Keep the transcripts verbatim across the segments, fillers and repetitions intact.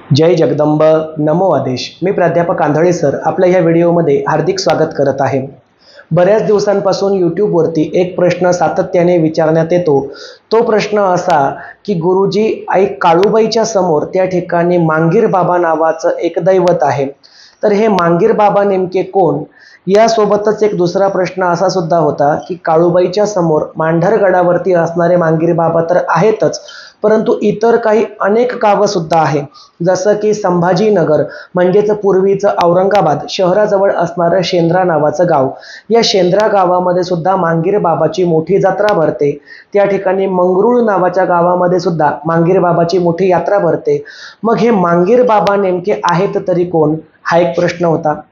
जय जगदंब नमो आदेश। मी प्राध्यापक आंधळे सर आपल्या ह्या व्हिडिओमध्ये हार्दिक स्वागत करत आहे। बऱ्याच दिवसांपासून यूट्यूबवरती एक प्रश्न सातत्याने विचारण्यात येतो। तो प्रश्न असा की गुरुजी आई काळूबाईच्या समोर त्या ठिकाणी मांगीर बाबा नावाचं एक दैवत आहे, तर हे मांगीर बाबा नेमके कोण? यासोबतच एक दुसरा प्रश्न असा सुद्धा होता की काळूबाईच्या समोर मांढरगडावरती असणारे मांगीर बाबा तर आहेतच, परंतु इतर काही अनेक गावं सुद्धा आहे, जसं की संभाजीनगर म्हणजेच पूर्वीचं औरंगाबाद शहराजवळ असणारं शेंद्रा नावाचं गाव। या शेंद्रा गावामध्ये सुद्धा मांगीर बाबाची मोठी जत्रा भरते। त्या ठिकाणी मंगरुळ नावाच्या गावामध्ये सुद्धा मांगीर बाबाची मोठी यात्रा भरते। मग हे मांगीर बाबा नेमके आहेत तरी कोण, हा एक प्रश्न होता।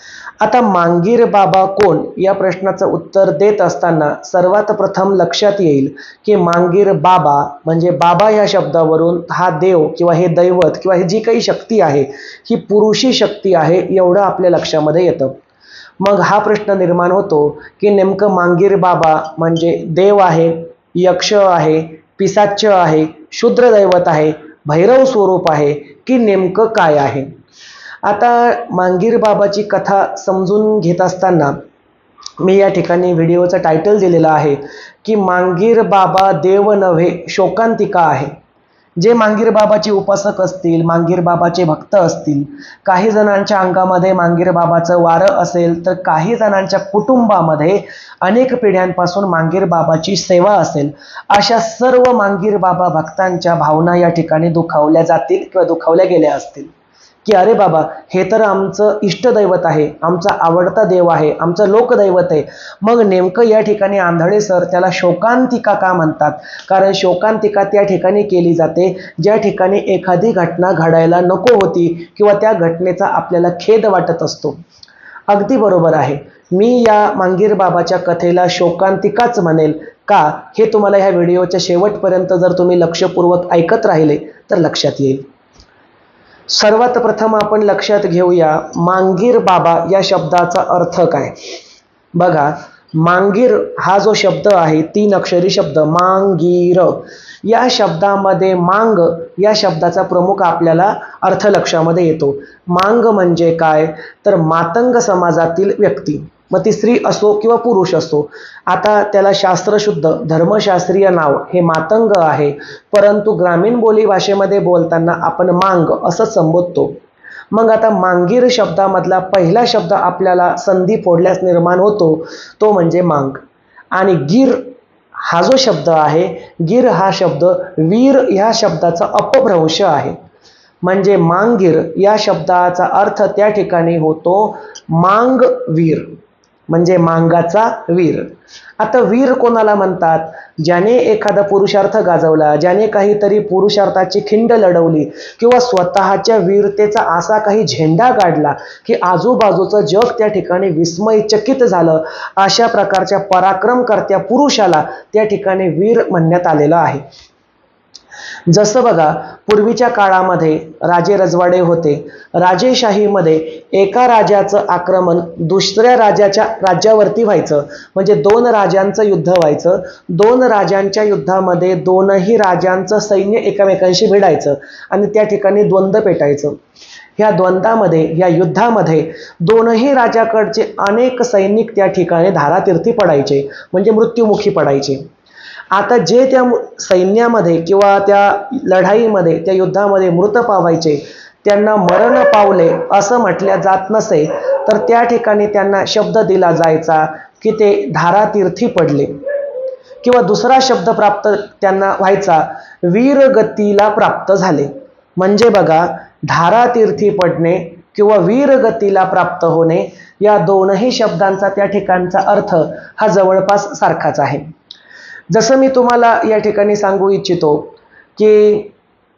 आता मांगीर बाबा कोण या प्रश्नाचं उत्तर देत असताना सर्वात प्रथम लक्षात येईल की मांगीर बाबा म्हणजे बाबा या शब्दावरून हा देव किंवा हे दैवत किंवा ही जी काही शक्ती आहे ही पुरुषी शक्ती आहे एवढं आपल्या लक्षामध्ये येतं। मग हा प्रश्न निर्माण होतो की नेमकं मांगीर बाबा म्हणजे देव आहे, यक्ष आहे, पिशाच आहे, शूद्र दैवत आहे, भैरव स्वरूप आहे की नेमकं काय आहे? आता मांगीर बाबाची कथा समजून घेत असताना मी या ठिकाणी व्हिडिओचं टायटल दिलेलं आहे की मांगीर बाबा देव नव्हे शोकांतिका आहे। जे मांगीर बाबाचे उपासक असतील, मांगीर बाबाचे भक्त असतील, काही जणांच्या अंगामध्ये मांगीर बाबाचं वारं असेल, तर काही जणांच्या कुटुंबामध्ये अनेक पिढ्यांपासून मांगीर बाबाची सेवा असेल, अशा सर्व मांगीर बाबा भक्तांच्या भावना या ठिकाणी दुखावल्या जातील किंवा दुखावल्या गेल्या असतील की अरे बाबा हे तर आमचं इष्टदैवत आहे, आमचा आवडता देव आहे, आमचं लोकदैवत आहे, मग नेमकं या ठिकाणी आंधळे सर त्याला शोकांतिका का म्हणतात? कारण शोकांतिका त्या ठिकाणी केली जाते ज्या ठिकाणी एखादी घटना घडायला नको होती किंवा त्या घटनेचा आपल्याला खेद वाटत असतो। अगदी बरोबर आहे, मी या मांगीर बाबाच्या कथेला शोकांतिकाच म्हणेल का हे तुम्हाला ह्या व्हिडिओच्या शेवटपर्यंत जर तुम्ही लक्षपूर्वक ऐकत राहिले तर लक्षात येईल। सर्वात प्रथम आपण लक्षात घेऊया मांगीर बाबा या शब्दाचा अर्थ काय। बघा, मांगीर हा जो शब्द आहे तीन अक्षरी शब्द मांगीर, या शब्दामध्ये मांग या शब्दाचा प्रमुख आपल्याला अर्थ लक्षामध्ये येतो। मांग म्हणजे काय तर मातंग समाजातील व्यक्ती, मग ती स्त्री असो किंवा पुरुष असो। आता त्याला शास्त्रशुद्ध धर्मशास्त्रीय नाव हे मातंग आहे, परंतु ग्रामीण बोली भाषेमध्ये बोलताना आपण मांग असं संबोधतो। मग आता मांगीर शब्दामधला पहिला शब्द आपल्याला संधी फोडल्यास निर्माण होतो तो म्हणजे मांग। आणि गिर हा जो शब्द आहे, गिर हा शब्द वीर या शब्दाचा अपभ्रंश आहे, म्हणजे मांगीर या शब्दाचा अर्थ त्या ठिकाणी होतो मांग वीर, म्हणजे मांगाचा वीर। आता वीर कोणाला म्हणतात? ज्याने एखादा पुरुषार्थ गाजवला, ज्याने काहीतरी पुरुषार्थाची खिंड लढवली किंवा स्वतःच्या वीरतेचा असा काही झेंडा काढला की आजूबाजूचं जग त्या ठिकाणी विस्मयचकित झालं, अशा प्रकारच्या पराक्रमकर्त्या पुरुषाला त्या ठिकाणी वीर म्हणण्यात आलेलं आहे। जसं बघा, पूर्वीच्या काळामध्ये राजे रजवाडे होते, राजेशाहीमध्ये एका राजाचं आक्रमण दुसऱ्या राजाच्या राज्यावरती व्हायचं, म्हणजे दोन राजांचं युद्ध व्हायचं। दोन राजांच्या युद्धामध्ये दोनही राजांचं सैन्य एकमेकांशी भिडायचं आणि त्या ठिकाणी द्वंद्व पेटायचं। ह्या द्वंद्वामध्ये, या युद्धामध्ये दोनही राजाकडचे अनेक सैनिक त्या ठिकाणी धारातीर्थी पडायचे, म्हणजे मृत्युमुखी पडायचे। आता जे त्या सैन्यामध्ये किंवा त्या लढाईमध्ये, त्या युद्धामध्ये मृत पावायचे, त्यांना मरण पावले असं म्हटल्या जात नसे, तर त्या ठिकाणी त्यांना शब्द दिला जायचा की ते धारातीर्थी पडले, किंवा दुसरा शब्द प्राप्त त्यांना व्हायचा वीरगतीला प्राप्त झाले। म्हणजे बघा, धारातीर्थी पडणे किंवा वीरगतीला प्राप्त होणे या दोनही शब्दांचा त्या ठिकाणचा अर्थ हा जवळपास सारखाच आहे। जसं मी तुम्हाला या ठिकाणी सांगू इच्छितो की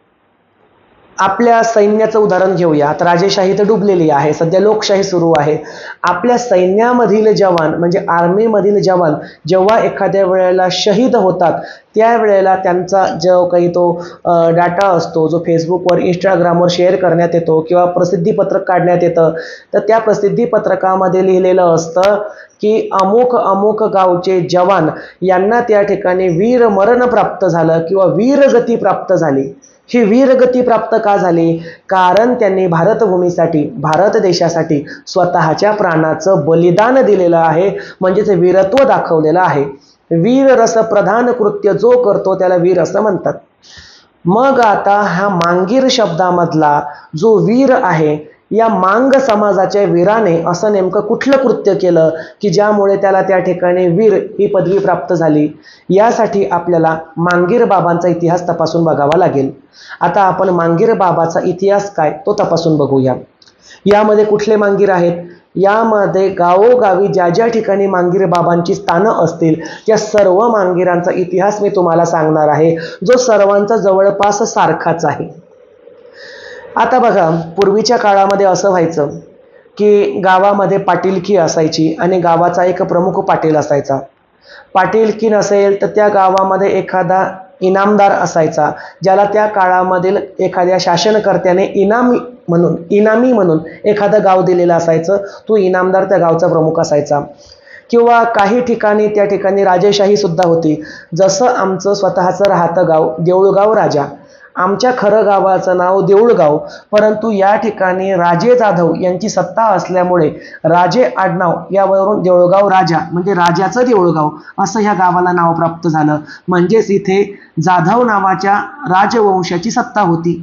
आपल्या सैन्याचं उदाहरण घेऊया। आता राजेशाही तर डुबलेली आहे, सध्या लोकशाही सुरू आहे। आपल्या सैन्यामधील जवान म्हणजे आर्मीमधील जवान जेव्हा एखाद्या वेळेला शहीद होतात, त्यावेळेला त्यांचा जो काही तो डाटा असतो, जो फेसबुकवर इंस्टाग्रामवर शेअर करण्यात येतो किंवा प्रसिद्धीपत्रक काढण्यात येतं, तर त्या प्रसिद्धीपत्रकामध्ये लिहिलेलं असतं की अमुक अमुक गावचे जवान यांना त्या ठिकाणी वीर मरण प्राप्त झालं किंवा वीरगती प्राप्त झाली। ही वीरगती प्राप्त का झाली? कारण त्यांनी भारतभूमीसाठी, भारत देशासाठी स्वतःच्या प्राणाचं बलिदान दिलेलं आहे, म्हणजेच वीरत्व दाखवलेलं आहे. वीर रस प्रधान कृत्य जो करतो त्याला वीर असं म्हणतात. मग आता हा मांगीर शब्दामधला जो वीर आहे, या मांग समाजाच्या वीराने असं नेमकं कुठलं कृत्य केलं की ज्यामुळे त्याला त्या ठिकाणी वीर ही पदवी प्राप्त झाली? यासाठी आपल्याला मांगीर बाबांचा इतिहास तपासून बघावा लागेल. आता आपण मांगीर बाबाचा इतिहास काय तो तपासून बघूया. यामध्ये कुठले मांगीर आहेत? यामध्ये गावोगावी ज्या ज्या ठिकाणी मांगीर बाबांची स्थानं असतील त्या सर्व मांगीरांचा इतिहास मी तुम्हाला सांगणार आहे, जो सर्वांचा जवळपास सारखाच आहे. आता बघा, पूर्वीच्या काळामध्ये असं व्हायचं की गावामध्ये पाटीलकी असायची आणि गावाचा एक प्रमुख पाटील असायचा. पाटीलकी नसेल तर त्या गावामध्ये एखादा इनामदार असायचा, ज्याला त्या काळामधील एखाद्या शासनकर्त्याने इनामी म्हणून इनामी म्हणून एखादं गाव दिलेलं असायचं. तो इनामदार त्या गावचा प्रमुख असायचा. किंवा काही ठिकाणी त्या ठिकाणी राजेशाही सुद्धा होती. जसं आमचं स्वतःचं राहतं गाव देऊळगाव राजा, आमच्या खरं गावाचं नाव देऊळगाव, परंतु या ठिकाणी राजे जाधव यांची सत्ता असल्यामुळे राजे आडनाव यावरून देऊळगाव राजा म्हणजे राजाचं देऊळगाव असं ह्या गावाला नाव प्राप्त झालं. म्हणजेच इथे जाधव नावाच्या राजवंशाची सत्ता होती.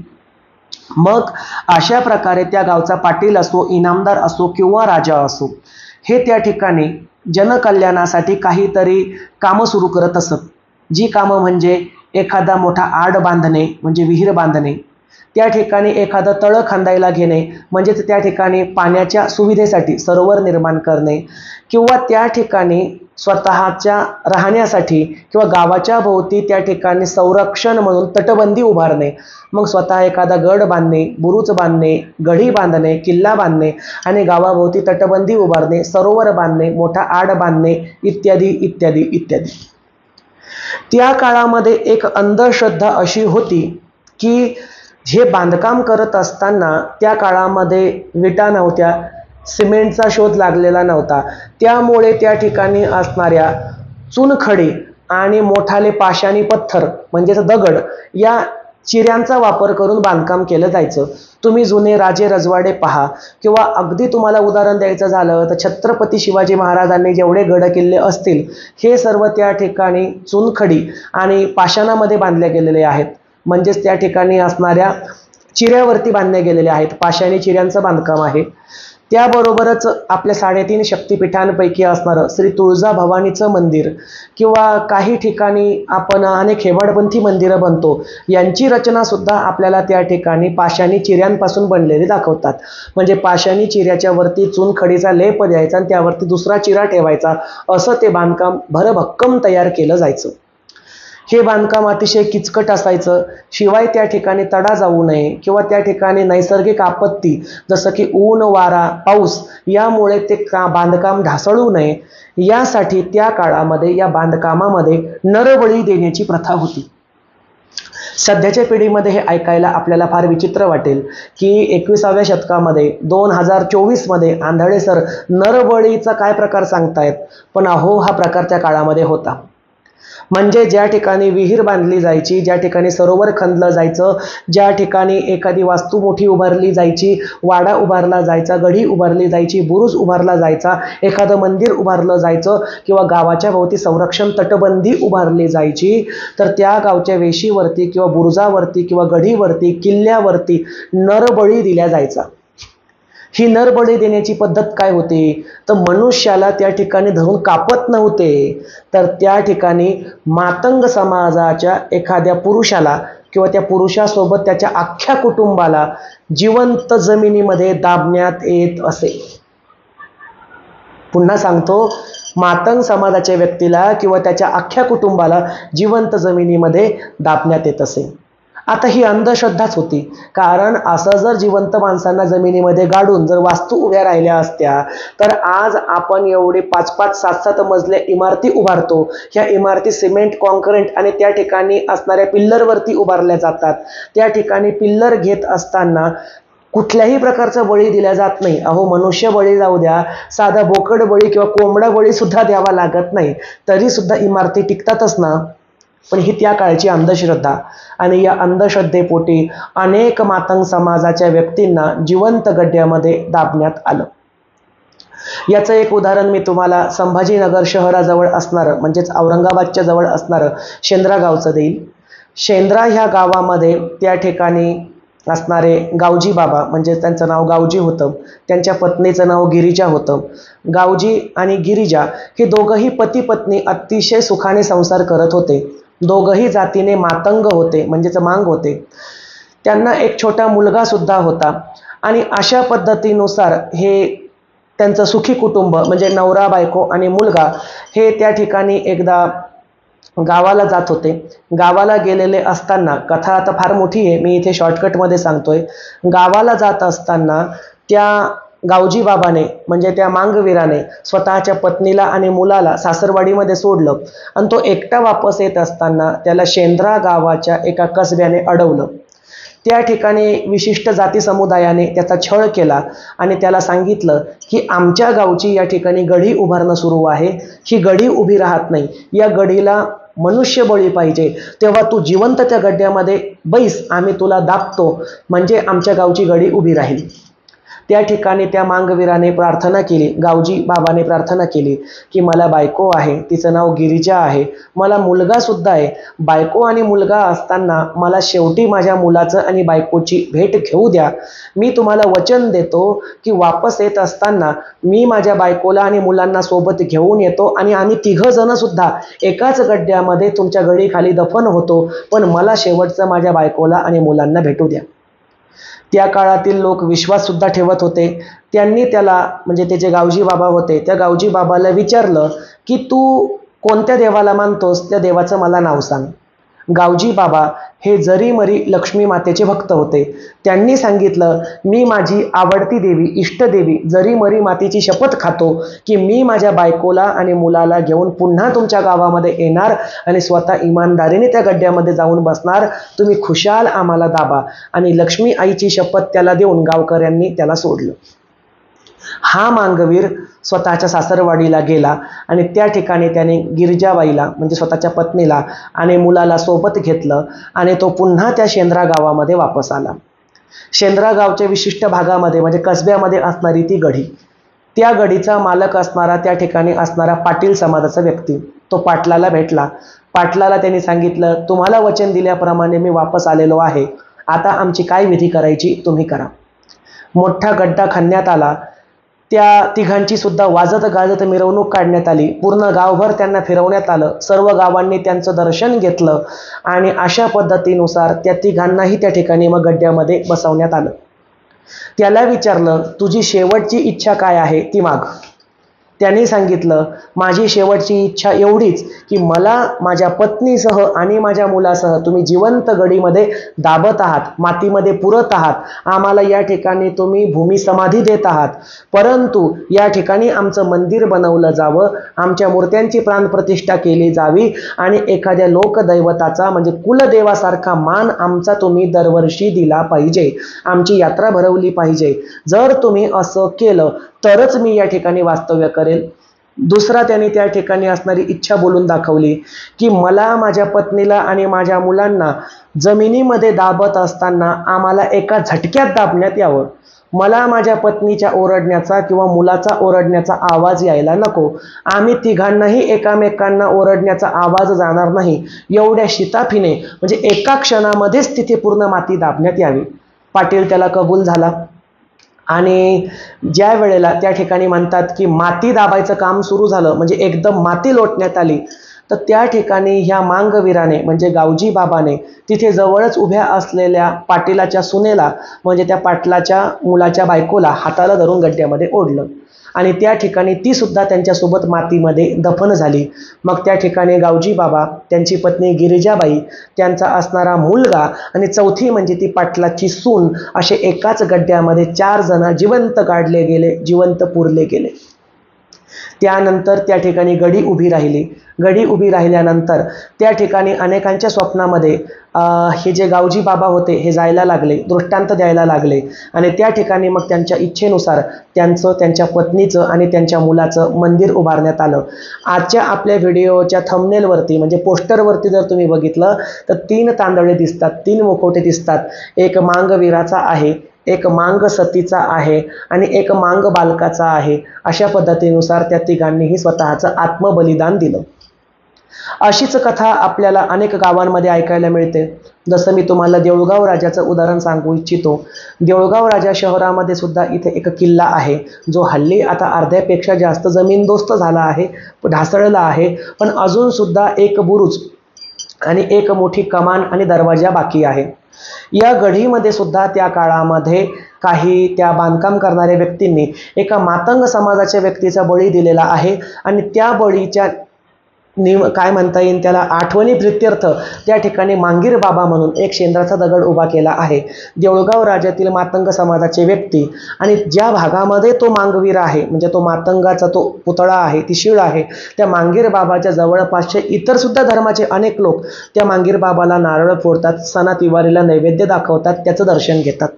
मग अशा प्रकारे त्या गावचा पाटील असो, इनामदार असो किंवा राजा असो, हे त्या ठिकाणी जनकल्याणासाठी काहीतरी कामं सुरू करत असत. जी कामं म्हणजे एखादा मोठा आड बांधणे म्हणजे विहीर बांधणे, त्या ठिकाणी एखादं तळं खांदायला घेणे म्हणजेच त्या ठिकाणी पाण्याच्या सुविधेसाठी सरोवर निर्माण करणे, किंवा त्या ठिकाणी स्वतःच्या राहण्यासाठी किंवा गावाच्या भोवती त्या ठिकाणी संरक्षण म्हणून तटबंदी उभारणे. मग स्वतः एखादा गड बांधणे, बुरुज बांधणे, गढी बांधणे, किल्ला बांधणे आणि गावाभोवती तटबंदी उभारणे, सरोवर बांधणे, मोठा आड बांधणे इत्यादी इत्यादी इत्यादी. त्या काळामध्ये एक अंधश्रद्धा अशी होती की हे बांधकाम करत असताना त्या काळामध्ये विटा नव्हत्या, सिमेंटचा शोध लागलेला नव्हता, त्यामुळे त्या ठिकाणी असणाऱ्या चुनखडी आणि मोठाले पाषाणी पत्थर म्हणजेच दगड या चिऱ्यांचा वापर करून बांधकाम केलं जायचं. तुम्ही जुने राजे रजवाडे पहा, किंवा अगदी तुम्हाला उदाहरण द्यायचं झालं तर छत्रपती शिवाजी महाराजांनी जेवढे गड किल्ले असतील हे सर्व त्या ठिकाणी चुनखडी आणि पाषाणामध्ये बांधले गेलेले आहेत. म्हणजेच त्या ठिकाणी असणाऱ्या चिऱ्यावरती बांधले गेलेले आहेत, पाषाणी चिऱ्यांचं बांधकाम आहे. त्याबरोबरच आपल्या साडेतीन शक्तिपीठांपैकी असणारं श्री तुळजाभवानीचं मंदिर किंवा काही ठिकाणी आपण अनेक हेमाडपंथी मंदिरं बनतो, यांची रचना सुद्धा आपल्याला त्या ठिकाणी पाषाणी चिऱ्यांपासून बनलेली दाखवतात. म्हणजे पाषाणी चिऱ्याच्या वरती चुनखडीचा लेप द्यायचा आणि त्यावरती दुसरा चिरा ठेवायचा, असं ते बांधकाम भरभक्कम तयार केलं जायचं. हे बांधकाम अतिशय किचकट असायचं. शिवाय त्या ठिकाणी तडा जाऊ नये किंवा त्या ठिकाणी नैसर्गिक आपत्ती जसं की ऊन, वारा, पाऊस यामुळे ते का बांधकाम ढासळू नये यासाठी त्या काळामध्ये या बांधकामामध्ये नरबळी देण्याची प्रथा होती. सध्याच्या पिढीमध्ये हे ऐकायला आपल्याला फार विचित्र वाटेल की एकविसाव्या शतकामध्ये दोन हजार चोवीस मध्ये आंधळे सर नरबळीचा काय प्रकार सांगतायत, पण अहो हा प्रकार त्या काळामध्ये होता. म्हणजे ज्या ठिकाणी विहीर बांधली जायची, ज्या ठिकाणी सरोवर खणलं जायचं, ज्या ठिकाणी एखादी वास्तू मोठी उभारली जायची, वाडा उभारला जायचा, गढी उभारली जायची, बुरुज उभारला जायचा, एखादं मंदिर उभारलं जायचं किंवा गावाच्या भोवती संरक्षण तटबंदी उभारली जायची, तर त्या गावच्या वेशीवरती किंवा बुरुजावरती किंवा गढीवरती किल्ल्यावरती नरबळी दिला जायचा. ही नरबळी देण्याची पद्धत काय होती, तर मनुष्याला त्या ठिकाणी धरून कापत नव्हते, तर त्या ठिकाणी मातंग समाजाच्या एखाद्या पुरुषाला किंवा त्या पुरुषासोबत त्याच्या अख्ख्या कुटुंबाला जिवंत जमिनीमध्ये दाबण्यात येत असे. पुन्हा सांगतो, मातंग समाजाच्या व्यक्तीला किंवा त्याच्या अख्ख्या कुटुंबाला जिवंत जमिनीमध्ये दाबण्यात येत असे. आता ही अंधश्रद्धाच होती, कारण असं जर जिवंत माणसांना जमिनीमध्ये गाडून जर वास्तू उभ्या राहिल्या असत्या तर आज आपण एवढे पाच पाच सात सात मजले इमारती उभारतो. ह्या इमारती सिमेंट, कॉन्क्रीट आणि त्या ठिकाणी असणाऱ्या पिल्लरवरती उभारल्या जातात. त्या ठिकाणी पिल्लर घेत असताना कुठल्याही प्रकारचा बळी दिला जात नाही. अहो मनुष्य बळी जाऊ द्या, साधा बोकड बळी किंवा कोंबडा बळी सुद्धा द्यावा लागत नाही, तरी सुद्धा इमारती टिकतातच ना. पण ही त्या काळची अंधश्रद्धा, आणि या अंधश्रद्धेपोटी अनेक मातंग समाजाच्या व्यक्तींना जिवंत गड्ड्यामध्ये दाबण्यात आलं. याचं एक उदाहरण मी तुम्हाला संभाजीनगर शहराजवळ असणारं म्हणजेच औरंगाबादच्या जवळ असणारं शेंद्रा गावचं देईल. शेंद्रा ह्या गावामध्ये त्या ठिकाणी असणारे गावजी बाबा, म्हणजे त्यांचं नाव गावजी होतं, त्यांच्या पत्नीचं नाव गिरिजा होतं. गावजी आणि गिरिजा हे दोघंही पती पत्नी अतिशय सुखाने संसार करत होते. दोघंही जातीने मातंग होते, म्हणजेच मांग होते. त्यांना एक छोटा मुलगा सुद्धा होता. आणि अशा पद्धतीनुसार हे त्यांचं सुखी कुटुंब म्हणजे नवरा बायको आणि मुलगा हे त्या ठिकाणी एकदा गावाला जात होते. गावाला गेलेले असताना, कथा आता फार मोठी आहे, मी इथे शॉर्टकटमध्ये सांगतोय. गावाला जात असताना त्या गावजी बाबाने म्हणजे त्या मांगवीराने स्वतःच्या पत्नीला आणि मुलाला सासरवाडीमध्ये सोडलं आणि तो एकटा वापस येत असताना त्याला शेंद्रा गावाच्या एका कसब्याने अडवलं. त्या ठिकाणी विशिष्ट जाती समुदायाने त्याचा छळ केला आणि त्याला सांगितलं की आमच्या गावची या ठिकाणी गढी उभारणं सुरू आहे, ही गढी उभी राहत नाही, या गढीला मनुष्यबळी पाहिजे, तेव्हा तू जिवंत त्या गड्ड्यामध्ये बैस, आम्ही तुला दाबतो, म्हणजे आमच्या गावची गढी उभी राहील. त्या ठिकाणी त्या मांगवीराने प्रार्थना केली, गावजी बाबाने प्रार्थना केली की मला बायको आहे, तिचं नाव गिरिजा आहे, मला मुलगा सुद्धा आहे. बायको आणि मुलगा असताना मला शेवटी माझ्या मुलाचं आणि बायकोची भेट घेऊ द्या. मी तुम्हाला वचन देतो की वापस येत असताना मी माझ्या बायकोला आणि मुलांना सोबत घेऊन येतो आणि आम्ही तिघं जण सुद्धा एकाच गड्ड्यामध्ये तुमच्या गडीखाली दफन होतो, पण मला शेवटचं माझ्या बायकोला आणि मुलांना भेटू द्या. त्या काळातील लोक विश्वास सुद्धा ठेवत होते. त्यांनी त्याला म्हणजे ते जे गावजी बाबा होते त्या गावजी बाबाला विचारलं की तू कोणत्या देवाला मानतोस, त्या देवाचं मला नाव सांग. गावजी बाबा हे जरी मरी लक्ष्मी मातेचे भक्त होते. त्यांनी सांगितलं मी माझी आवडती देवी इष्टदेवी जरी मरी मातेची शपथ खातो की मी माझ्या बायकोला आणि मुलाला घेऊन पुन्हा तुमच्या गावामध्ये येणार आणि स्वतः इमानदारीने त्या गड्ड्यामध्ये जाऊन बसणार, तुम्ही खुशाल आम्हाला दाबा. आणि लक्ष्मी आईची शपथ त्याला देऊन गावकऱ्यांनी त्याला सोडलं. हा मांगवीर स्वतःच्या सासरवाडीला गेला आणि त्या ठिकाणी त्याने गिरिजाबाईला म्हणजे स्वतःच्या पत्नीला आणि मुलाला सोबत घेतलं आणि तो पुन्हा त्या शेंद्रा गावामध्ये वापस आला. शेंद्रा गावच्या विशिष्ट भागामध्ये म्हणजे कसब्यामध्ये असणारी ती गढी, त्या गढीचा मालक असणारा त्या ठिकाणी असणारा पाटील समाजाचा व्यक्ती तो पाटलाला भेटला. पाटलाला त्यांनी सांगितलं तुम्हाला वचन दिल्याप्रमाणे मी वापस आलेलो आहे, आता आमची काय विधी करायची तुम्ही करा. मोठा गड्डा खणण्यात आला. त्या तिघांची सुद्धा वाजत गाजत मिरवणूक काढण्यात आली. पूर्ण गावभर त्यांना फिरवण्यात आलं. सर्व गावांनी त्यांचं दर्शन घेतलं आणि अशा पद्धतीनुसार त्या तिघांनाही त्या ठिकाणी मग गड्ड्यामध्ये बसवण्यात आलं. त्याला विचारलं तुझी शेवटची इच्छा काय आहे ती माग. त्यांनी सांगितलं माझी शेवटची इच्छा एवढीच की मला माझ्या पत्नीसह आणि माझ्या मुलासह तुम्ही जिवंत गडीमध्ये दाबत आहात, मातीमध्ये पुरत आहात, आम्हाला या ठिकाणी तुम्ही भूमी समाधी देत आहात, परंतु या ठिकाणी आमचं मंदिर बनवलं जावं, आमच्या मूर्त्यांची प्राणप्रतिष्ठा केली जावी आणि एखाद्या लोकदैवताचा म्हणजे कुलदेवासारखा मान आमचा तुम्ही दरवर्षी दिला पाहिजे, आमची यात्रा भरवली पाहिजे. जर तुम्ही असं केलं तरच मी या ठिकाणी वास्तव्य करेल. दुसरा त्यांनी त्या ठिकाणी असणारी इच्छा बोलून दाखवली की मला माझ्या पत्नीला आणि माझ्या मुलांना जमिनीमध्ये दाबत असताना आम्हाला एका झटक्यात दाबण्यात यावं. मला माझ्या पत्नीच्या ओरडण्याचा किंवा मुलाचा ओरडण्याचा आवाज यायला नको. आम्ही तिघांनाही एकामेकांना ओरडण्याचा आवाज जाणार नाही, एवढ्या शिताफीने म्हणजे एका क्षणामध्येच तिथे पूर्ण माती दाबण्यात यावी. पाटील त्याला कबूल झाला. आणि ज्या वेळेला त्या ठिकाणी म्हणतात की माती दाबायचं काम सुरू झालं म्हणजे एकदम माती लोटण्यात आली, तर त्या ठिकाणी ह्या मांगवीराने म्हणजे गावजी बाबाने तिथे जवळच उभ्या असलेल्या पाटीलाच्या सुनेला म्हणजे त्या पाटलाच्या मुलाच्या बायकोला हाताला धरून गड्ड्यामध्ये ओढलं आणि त्या ठिकाणी ती सुद्धा त्यांच्यासोबत मातीमध्ये दफन झाली. मग त्या ठिकाणी गावजी बाबा, त्यांची पत्नी गिरिजाबाई, त्यांचा असणारा मुलगा आणि चौथी म्हणजे ती पाटलाची सून असे एकाच गड्ड्यामध्ये चार जण जिवंत काढले गेले, जिवंत पुरले गेले. त्यानंतर त्या ठिकाणी गडी उभी राहिली. गडी उभी राहिल्यानंतर त्या ठिकाणी अनेकांच्या स्वप्नामध्ये हे जे गावजी बाबा होते हे जायला लागले, दृष्टांत द्यायला लागले आणि त्या ठिकाणी मग त्यांच्या इच्छेनुसार त्यांचं, त्यांच्या पत्नीचं आणि त्यांच्या मुलाचं मंदिर उभारण्यात आलं. आजच्या आपल्या व्हिडिओच्या थंबनेलवरती म्हणजे पोस्टरवरती जर तुम्ही बघितलं तर तीन तांदळे दिसतात, तीन मुखवटे दिसतात. एक मांगवीराचा आहे, एक मांग सतीचा आहे आणि एक मांग बालकाचा आहे. अशा पद्धतीनुसार त्या तिघांनीही स्वतःचं आत्मबलिदान दिलं. अशीच कथा आपल्याला अनेक गावांमध्ये ऐकायला मिळते. जसं मी तुम्हाला देऊळगाव राजाचं उदाहरण सांगू इच्छितो. देऊळगाव राजा शहरामध्ये सुद्धा इथे एक किल्ला आहे, जो हल्ली आता अर्ध्यापेक्षा जास्त जमीनदोस्त झाला आहे, ढासळला आहे, पण अजून सुद्धा एक बुरुज आणि एक मोठी कमान आणि दरवाजा बाकी आहे. या गढीमध्ये सुद्धा त्या काळामध्ये काही त्या बांधकाम करणाऱ्या व्यक्तींनी एका मातंग समाजाच्या व्यक्तीचा बळी दिलेला आहे आणि त्या बळीच्या निम काय म्हणता येईल त्याला आठवणी प्रित्यर्थ त्या ठिकाणी मांगीर बाबा म्हणून एक शेंद्राचा दगड उभा केला आहे. देऊळगाव राज्यातील मातंग समाजाचे व्यक्ती आणि ज्या भागामध्ये तो मांगवीर आहे म्हणजे तो मातंगाचा तो पुतळा आहे, ती शीळ आहे, त्या मांगीर बाबाच्या जवळपासचे इतर सुद्धा धर्माचे अनेक लोक त्या मांगीर बाबाला नारळ फोडतात, सणा तिवारीला नैवेद्य दाखवतात, त्याचं दर्शन घेतात.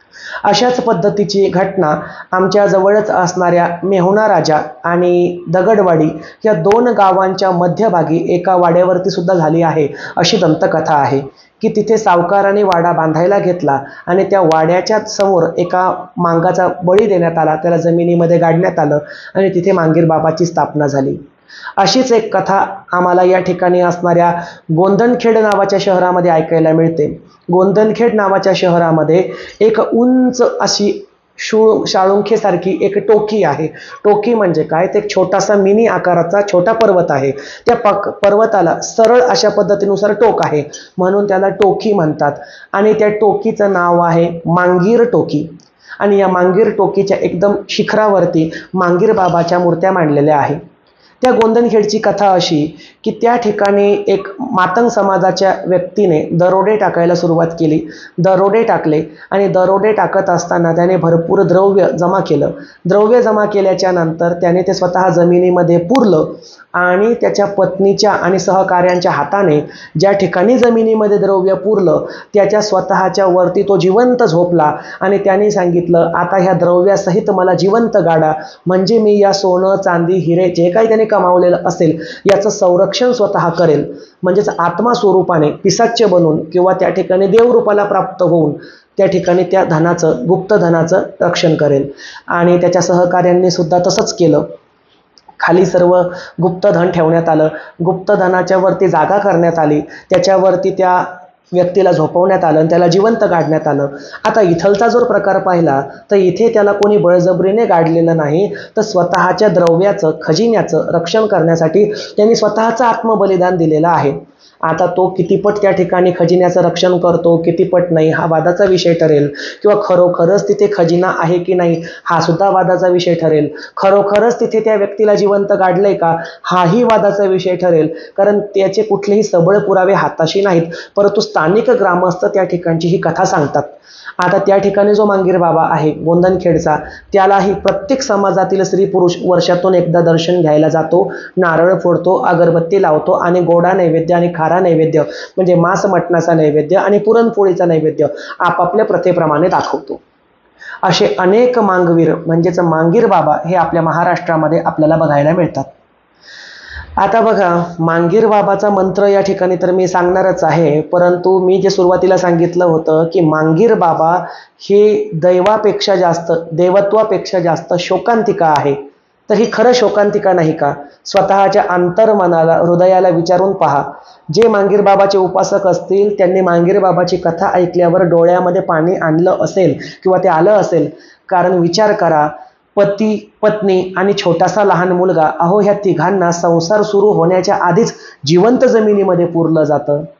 अशाच पद्धतीची घटना आमच्या जवळच असणाऱ्या मेहुणा राजा आणि दगडवाडी या दोन गावांच्या मध्यभागी एका वाड्यावरती सुद्धा झाली आहे. अशी दंतकथा आहे की तिथे सावकाराने वाडा बांधायला घेतला आणि त्या वाड्याच्या समोर एका मांगाचा बळी देण्यात आला, त्याला जमिनीमध्ये गाडण्यात आलं आणि तिथे मांगीर बाबाची स्थापना झाली. अशीच एक कथा आम्हाला या ठिकाणी असणाऱ्या गोंधनखेड नावाच्या शहरामध्ये ऐकायला मिळते. गोंधनखेड नावाच्या शहरामध्ये एक उंच अशी शू शाळुंखेसारखी एक टोकी आहे. टोकी म्हणजे काय, ते एक छोटासा मिनी आकाराचा छोटा पर्वत आहे. त्या पक पर्वताला सरळ अशा पद्धतीनुसार टोक आहे म्हणून त्याला टोकी म्हणतात आणि त्या टोकीचं नाव आहे मांगीर टोकी. आणि या मांगीर टोकीच्या एकदम शिखरावरती मांगीर बाबाच्या मूर्त्या मांडलेल्या आहेत. त्या गोंधनखेडची कथा अशी की त्या ठिकाणी एक मातंग समाजाच्या व्यक्तीने दरोडे टाकायला सुरुवात केली. दरोडे टाकले आणि दरोडे टाकत असताना त्याने भरपूर द्रव्य जमा केलं. द्रव्य जमा केल्याच्या नंतर त्याने ते स्वतः जमिनीमध्ये पुरलं आणि त्याच्या पत्नीच्या आणि सहकाऱ्यांच्या हाताने ज्या ठिकाणी जमिनीमध्ये द्रव्य पुरलं त्याच्या स्वतःच्या वरती तो जिवंत झोपला आणि त्याने सांगितलं, आता ह्या द्रव्यासहित मला जिवंत गाडा, म्हणजे मी या सोनं चांदी हिरे जे काही त्याने कमावलेलं असेल याचं संरक्षण स्वतः करेल. म्हणजेच आत्मा स्वरूपाने पिसाच्य बनून किंवा त्या ठिकाणी देवरूपाला प्राप्त होऊन त्या ठिकाणी त्या धनाचं, गुप्त धनाचं रक्षण करेल. आणि त्याच्या सहकाऱ्यांनी सुद्धा तसंच केलं. खाली सर्व गुप्तधन ठेवण्यात आलं. गुप्तधनाच्या वरती जागा करण्यात आली, त्याच्यावरती त्या व्यक्तीला झोपवण्यात आलं आणि त्याला जिवंत गाडण्यात आलं. आता इथलचा जर प्रकार पाहिला तर इथे त्याला कोणी बळजबरीने गाडलेलं नाही, तर स्वतःच्या द्रव्याचं, खजिन्याचं रक्षण करण्यासाठी त्यांनी स्वतःचं आत्मबलिदान दिलेलं आहे. आता तो कितीपट त्या ठिकाणी खजिन्याचं रक्षण करतो, कितीपट नाही, हा वादाचा विषय ठरेल. किंवा खरोखरच तिथे खजिना आहे की नाही हा सुद्धा वादाचा विषय ठरेल. खरोखरच तिथे त्या व्यक्तीला जिवंत गाडलंय का हाही वादाचा विषय ठरेल, कारण त्याचे कुठलेही सबळ पुरावे हाताशी नाहीत, परंतु स्थानिक ग्रामस्थ त्या ठिकाणची ही कथा सांगतात. आता त्या ठिकाणी जो मांगीर बाबा आहे गोंधनखेडचा, त्यालाही प्रत्येक समाजातील स्त्री पुरुष वर्षातून एकदा दर्शन घ्यायला जातो, नारळ फोडतो, अगरबत्ती लावतो आणि गोडा नैवेद्य आणि खारा नैवेद्य म्हणजे मांस मटणाचा नैवेद्य आणि पुरणपोळीचा नैवेद्य आपापल्या प्रथेप्रमाणे दाखवतो. असे अनेक मांगवीर म्हणजेच मांगीर बाबा हे आपल्या महाराष्ट्रामध्ये आपल्याला बघायला मिळतात. आता बघा, मांगीर बाबाचा मंत्र या ठिकाणी तर मी सांगणारच आहे, परंतु मी जे सुरुवातीला सांगितलं होतं की मांगीर बाबा हे दैवापेक्षा जास्त, देवत्वापेक्षा जास्त शोकांतिका आहे. तर ही खरं शोकांतिका नाही का? स्वतःच्या अंतर्मनाला, हृदयाला विचारून पहा. जे मांगीर बाबाचे उपासक असतील त्यांनी मांगीर बाबाची कथा ऐकल्यावर डोळ्यामध्ये पाणी आणलं असेल किंवा ते आलं असेल. कारण विचार करा, पती, पत्नी आणि छोटासा लहान मुलगा, अहो ह्या तिघांना संसार सुरू होण्याच्या आधीच जिवंत जमिनीमध्ये पुरलं जातं.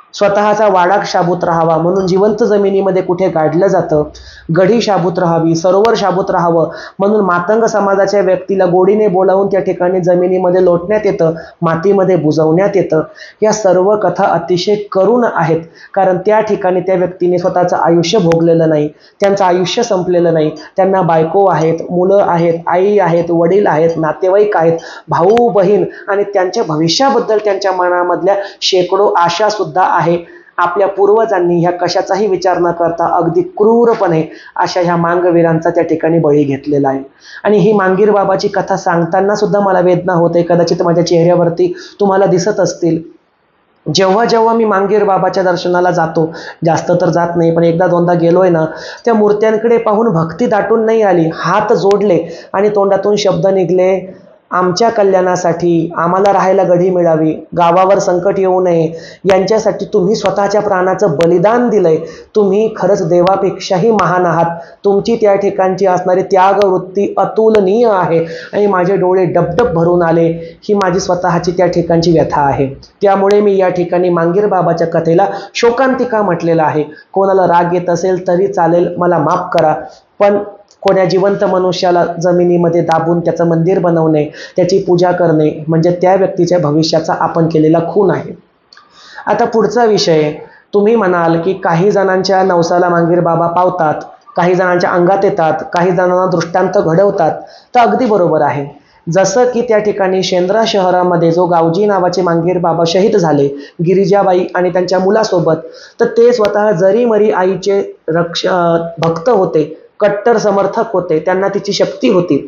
स्वतःचा वाडा शाबूत राहावा म्हणून जिवंत जमिनीमध्ये कुठे गाडलं जातं, गढी शाबूत राहावी, सरोवर शाबूत राहावं म्हणून मातंग समाजाच्या व्यक्तीला गोडीने बोलावून त्या ठिकाणी जमिनीमध्ये लोटण्यात येतं, मातीमध्ये बुजवण्यात येतं. या सर्व कथा अतिशय करुण आहेत, कारण त्या ठिकाणी त्या व्यक्तीने स्वतःचं आयुष्य भोगलेलं नाही, त्यांचं आयुष्य संपलेलं नाही, त्यांना बायको आहेत, मुलं आहेत, आई आहेत, वडील आहेत, नातेवाईक आहेत, भाऊ बहीण आणि त्यांच्या भविष्याबद्दल त्यांच्या मनामधल्या शेकडो आशा सुद्धा आहे. आपल्या पूर्वजांनी ह्या कशाचाही विचार न करता अगदी क्रूरपणे अशा ह्या मांगवीरांचा त्या ठिकाणी बळी घेतलेला आहे. आणि ही मांगीर बाबाची कथा सांगताना सुद्धा मला वेदना होते, कदाचित माझ्या चेहऱ्यावरती तुम्हाला दिसत असतील. जेव्हा जेव्हा मी मांगीर बाबाच्या दर्शनाला जातो, जास्त तर जात नाही पण एकदा दोनदा गेलोय ना, त्या मूर्त्यांकडे पाहून भक्ती दाटून नाही आली, हात जोडले आणि तोंडातून शब्द निघले, आमच्या कल्याणासाठी, आम्हाला राहायला गढी मिळावी, गावावर संकट येऊ नये यांच्यासाठी तुम्ही स्वतःच्या प्राणाचं बलिदान दिलंय. तुम्ही खरंच देवापेक्षाही महान आहात. तुमची त्या ठिकाणची असणारी त्यागवृत्ती अतुलनीय आहे. आणि माझे डोळे डबडब भरून आले. ही माझी स्वतःची त्या ठिकाणची व्यथा आहे. त्यामुळे मी या ठिकाणी मांगीर बाबाच्या कथेला शोकांतिका म्हटलेलं आहे. कोणाला राग येत असेल तरी चालेल, मला माफ करा, पण कोण्या जिवंत मनुष्याला जमिनीमध्ये दाबून त्याचं मंदिर बनवणे, त्याची पूजा करणे म्हणजे त्या व्यक्तीच्या भविष्याचा आपण केलेला खून आहे. आता पुढचा विषय, तुम्ही म्हणाल की काही जणांच्या नवसाला मांगीर बाबा पावतात, काही जणांच्या अंगात येतात, काही जणांना दृष्टांत घडवतात. तर अगदी बरोबर आहे. जसं की त्या ठिकाणी शेंद्रा शहरामध्ये जो गावजी नावाचे मांगीर बाबा शहीद झाले गिरिजाबाई आणि त्यांच्या मुलासोबत, तर ते स्वतः जरीमरी आईचे रक्ष भक्त होते, कट्टर समर्थक होते, त्यांना तिची शक्ती होती.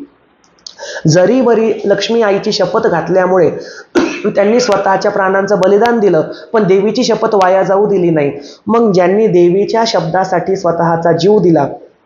जरी बरी लक्ष्मी आईची शपथ घातल्यामुळे त्यांनी स्वतःच्या प्राणांचं बलिदान दिलं, पण देवीची शपथ वाया जाऊ दिली नाही. मग ज्यांनी देवीच्या शब्दासाठी स्वतःचा जीव दिला,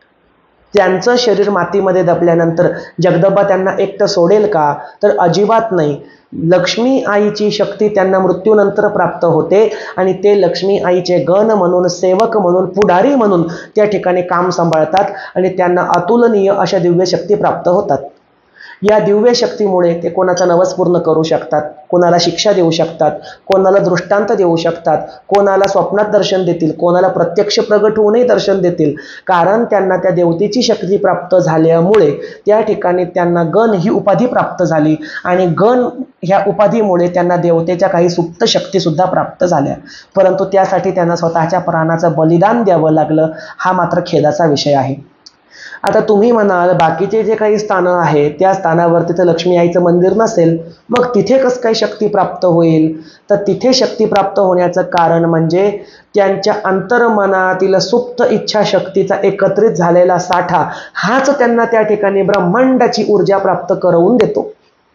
त्यांचं शरीर मातीमध्ये दबल्यानंतर जगदंबा त्यांना एकटं सोडेल का? तर अजिबात नाही. लक्ष्मी आईची शक्ती त्यांना मृत्यूनंतर प्राप्त होते आणि ते लक्ष्मी आईचे गण म्हणून, सेवक म्हणून, पुढारी म्हणून त्या ठिकाणी काम सांभाळतात आणि त्यांना अतुलनीय अशा दिव्य शक्ती प्राप्त होतात. या दिव्य शक्तीमुळे ते कोणाचा नवस पूर्ण करू शकतात, कोणाला शिक्षा देऊ शकतात, कोणाला दृष्टांत देऊ शकतात, कोणाला स्वप्नात दर्शन देतील, कोणाला प्रत्यक्ष प्रगट होऊनही दर्शन देतील. कारण त्यांना त्या देवतेची शक्ती प्राप्त झाल्यामुळे त्या ठिकाणी त्यांना गण ही उपाधी प्राप्त झाली आणि गण ह्या उपाधीमुळे त्यांना देवतेच्या काही सुप्त शक्ती सुद्धा प्राप्त झाल्या. परंतु त्यासाठी त्यांना स्वतःच्या प्राणाचं बलिदान द्यावं लागलं. हा मात्र खेदाचा विषय आहे. आता तुम्ही म्हणाल बाकीचे जे काही स्थानं आहेत त्या स्थानावरती तर लक्ष्मी आईचं मंदिर नसेल, मग तिथे कसं काय शक्ती प्राप्त होईल? तर तिथे शक्ती प्राप्त होण्याचं कारण म्हणजे त्यांच्या अंतर्मनातील सुप्त इच्छाशक्तीचा एकत्रित झालेला साठा हाच त्यांना त्या ठिकाणी ब्रह्मांडाची ऊर्जा प्राप्त करवून देतो.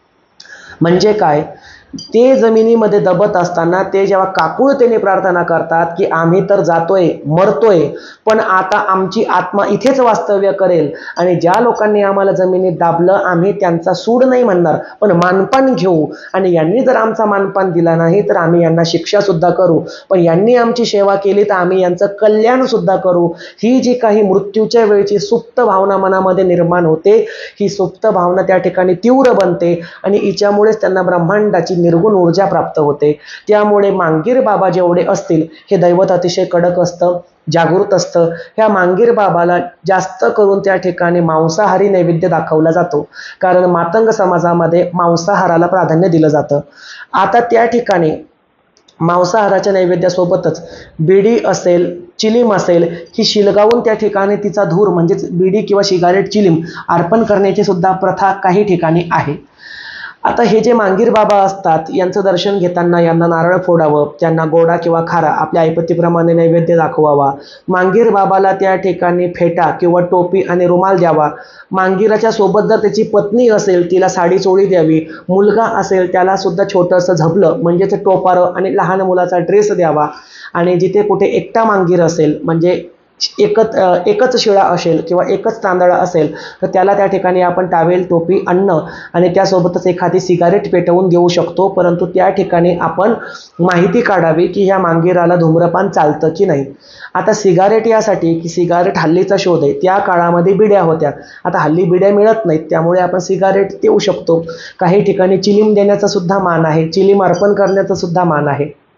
म्हणजे काय? ते जमिनीमध्ये दबत असताना ते जेव्हा काकुळतेने प्रार्थना करतात की आम्ही तर जातोय, मरतोय, पण आता आमची आत्मा इथेच वास्तव्य करेल आणि ज्या लोकांनी आम्हाला जमिनीत दाबलं आम्ही त्यांचा सूड नाही म्हणणार, पण मानपान घेऊ आणि यांनी जर आमचा मानपान दिला नाही तर आम्ही यांना शिक्षा सुद्धा करू, पण यांनी आमची सेवा केली तर आम्ही यांचं कल्याण सुद्धा करू. ही जी काही मृत्यूच्या वेळची सुप्त भावना मनामध्ये निर्माण होते, ही सुप्त भावना त्या ठिकाणी तीव्र बनते आणि हिच्यामुळेच त्यांना ब्रह्मांडाची निर्गुण ऊर्जा प्राप्त होते. त्यामुळे मांगीर बाबा जेवढे असतील हे दैवत अतिशय कडक असतं, जागृत असतं. ह्या मांगीर बाबाला जास्त करून त्या ठिकाणी मांसाहारी नैवेद्य दाखवला जातो, कारण मातंग समाजामध्ये मांसाहाराला प्राधान्य दिलं जातं. आता त्या ठिकाणी मांसाहाराच्या नैवेद्यासोबतच बिडी असेल, चिलीम असेल, ही शिलगावून त्या ठिकाणी तिचा धूर म्हणजेच बिडी किंवा सिगारेट चिलीम अर्पण करण्याची सुद्धा प्रथा काही ठिकाणी आहे. आता हे जे मांगीर बाबा असतात यांचं दर्शन घेताना यांना नारळ फोडावं, त्यांना गोडा किंवा खारा आपल्या ऐपतीप्रमाणे नैवेद्य दाखवावा. मांगीर बाबाला त्या ठिकाणी फेटा किंवा टोपी आणि रुमाल द्यावा. मांगीराच्या सोबत जर त्याची पत्नी असेल तिला साडी चोळी द्यावी. मुलगा असेल त्याला सुद्धा छोटंसं झबलं म्हणजेच टोपारं आणि लहान मुलाचा ड्रेस द्यावा. आणि जिथे कुठे एकटा मांगीर असेल म्हणजे एकच एकच शिळा असेल किंवा एकच तांदळा असेल तर त्याला त्या ठिकाणी आपण टावेल, टोपी, अन्न आणि त्यासोबतच एखादी सिगारेट पेटवून देऊ शकतो. परंतु त्या ठिकाणी आपण माहिती काढावी की ह्या मांगीराला धूम्रपान चालतं की नाही. आता सिगारेट यासाठी की सिगारेट हल्लीचा शोध आहे, त्या काळामध्ये बिड्या होत्या, आता हल्ली बिड्या मिळत नाहीत, त्यामुळे आपण सिगारेट देऊ शकतो. काही ठिकाणी चिलीम देण्याचा सुद्धा मान आहे, चिलीम अर्पण करण्याचा सुद्धा मान आहे.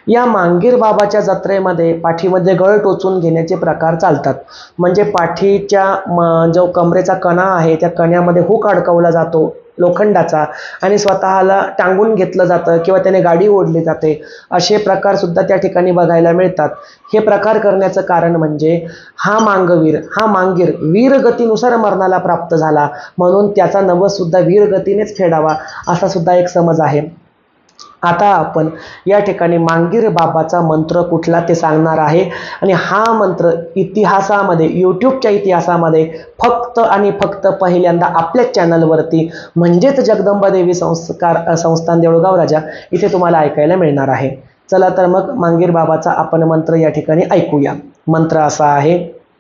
या मांगीर बाबाच्या जत्रेमध्ये पाठीमध्ये गळ टोचून घेण्याचे प्रकार चालतात. म्हणजे पाठीच्या जो कमरेचा कणा आहे त्या कण्यामध्ये हुक अडकवला जातो लोखंडाचा आणि स्वतःला टांगून घेतलं जातं किंवा त्याने गाडी ओढली जाते. असे प्रकार सुद्धा त्या ठिकाणी बघायला मिळतात. हे प्रकार करण्याचं कारण म्हणजे हा मांगवीर हा मांगीर वीरगतीनुसार मरणाला प्राप्त झाला म्हणून त्याचा नवस सुद्धा वीरगतीनेच फेडावा असा सुद्धा एक समज आहे. आता आपण या ठिकाणी मांगीर बाबाचा मंत्र कुठला ते सांगणार आहे आणि हा मंत्र इतिहासामध्ये यूट्यूबच्या इतिहासामध्ये फक्त आणि फक्त पहिल्यांदा आपल्याच चॅनलवरती म्हणजेच जगदंबा देवी संस्कार संस्थान देऊळगाव राजा इथे तुम्हाला ऐकायला मिळणार आहे. चला तर मग मांगीर बाबाचा आपण मंत्र या ठिकाणी ऐकूया. मंत्र असा आहे,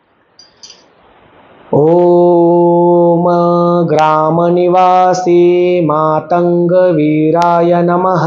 ओम ग्रामनिवासी मातंग वीराय नमः.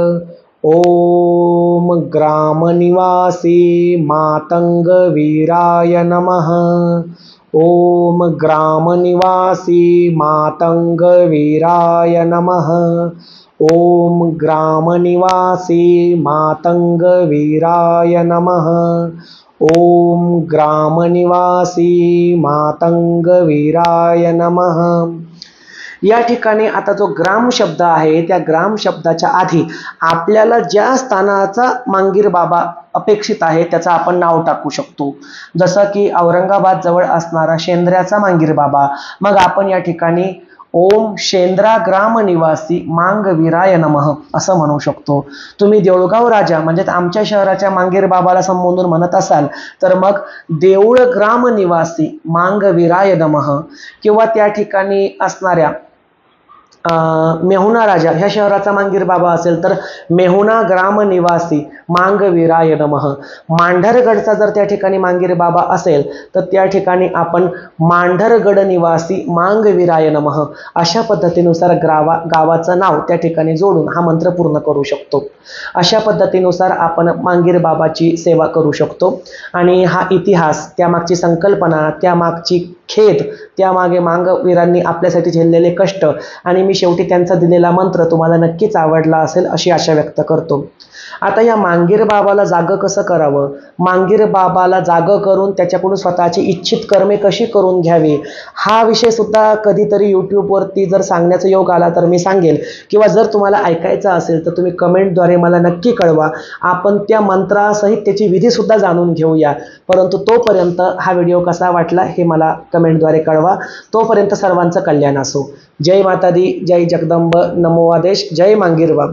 ओम ग्रामनिवासी मातंग वीराय नमः. ओम ग्रामनिवासी मातंग वीराय नमः. ओम ग्रामनिवासी मातंग वीराय नमः. ओम ग्रामनिवासी मातंग वीराय नमः. या ठिकाणी आता जो ग्राम शब्द आहे त्या ग्राम शब्दाच्या आधी आपल्याला ज्या स्थानाचा मांगीर बाबा अपेक्षित आहे त्याचं आपण नाव टाकू शकतो. जसं की औरंगाबाद जवळ असणारा शेंद्र्याचा मांगीर बाबा, मग आपण या ठिकाणी ओम शेंद्रा ग्राम निवासी मांगवीराय नमः असं म्हणू शकतो. तुम्ही देऊळगाव राजा म्हणजे आमच्या शहराच्या मांगीर बाबाला संबोधून म्हणत असाल तर मग देऊळ ग्राम निवासी मांगवीराय नमः किंवा त्या ठिकाणी असणाऱ्या मेहुणा राजा ह्या शहराचा मांगीर बाबा असेल तर मेहुणा ग्राम निवासी मांगवीराय नमः. मांढरगडचा जर त्या ठिकाणी मांगीर बाबा असेल तर त्या ठिकाणी आपण मांढरगड निवासी मांगवीराय नमः अशा पद्धतीनुसार गावा गावाचं नाव त्या ठिकाणी जोडून हा मंत्र पूर्ण करू शकतो. अशा पद्धतीनुसार आपण मांगीर बाबाची सेवा करू शकतो. आणि हा इतिहास, त्यामागची संकल्पना, त्यामागची खेद, त्यामागे मांगवीरांनी आपल्यासाठी झेललेले कष्ट आणि मी शेवटी त्यांचा दिलेला मंत्र तुम्हाला नक्कीच आवडला असेल अशी आशा व्यक्त करतो. आता या मांगीर बाबाला जागं कसं करावं, मांगीर बाबाला जागं करून त्याच्याकडून स्वतःची इच्छित कर्मे कशी करून घ्यावी हा विषय सुद्धा कधीतरी यूट्यूबवरती जर सांगण्याचा योग आला तर मी सांगेल, किंवा जर तुम्हाला ऐकायचं असेल तर तुम्ही कमेंटद्वारे मला नक्की कळवा. आपण त्या मंत्रासहित त्याची विधीसुद्धा जाणून घेऊया. परंतु तोपर्यंत हा व्हिडिओ कसा वाटला हे मला कमेंटद्वारे कळवा. तोपर्यंत सर्वांचं कल्याण असो. जय माता दी, जय जगदंब, नमो आदेश, जय मांगीर बाबा.